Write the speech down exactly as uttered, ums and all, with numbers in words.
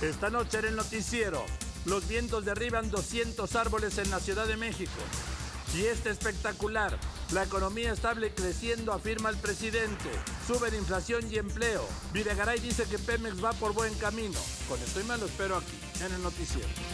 Esta noche en el noticiero, los vientos derriban doscientos árboles en la Ciudad de México. Fiesta espectacular, la economía estable creciendo, afirma el presidente. Suben inflación y empleo. Videgaray dice que Pemex va por buen camino. Con esto y más lo espero aquí, en el noticiero.